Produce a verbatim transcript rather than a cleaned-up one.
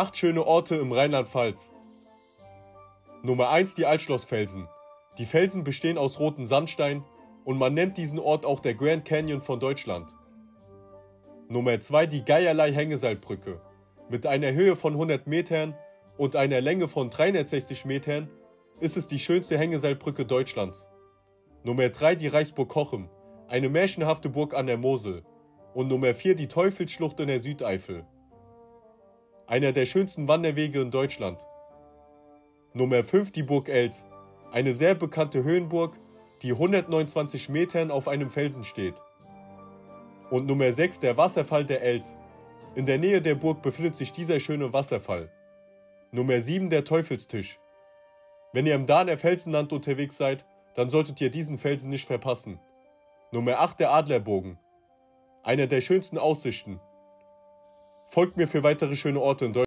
acht schöne Orte im Rheinland-Pfalz. Nummer eins die Altschlossfelsen. Die Felsen bestehen aus rotem Sandstein und man nennt diesen Ort auch der Grand Canyon von Deutschland. Nummer zwei die Geierlei-Hängeseilbrücke. Mit einer Höhe von hundert Metern und einer Länge von dreihundertsechzig Metern ist es die schönste Hängeseilbrücke Deutschlands. Nummer drei die Reichsburg Cochem, eine märchenhafte Burg an der Mosel. Und Nummer vier die Teufelsschlucht in der Südeifel. Einer der schönsten Wanderwege in Deutschland. Nummer fünf die Burg Els, eine sehr bekannte Höhenburg, die hundertneunundzwanzig Metern auf einem Felsen steht. Und Nummer sechs der Wasserfall der Els. In der Nähe der Burg befindet sich dieser schöne Wasserfall. Nummer sieben der Teufelstisch. Wenn ihr im Dahner Felsenland unterwegs seid, dann solltet ihr diesen Felsen nicht verpassen. Nummer acht der Adlerbogen. Einer der schönsten Aussichten. Folgt mir für weitere schöne Orte in Deutschland.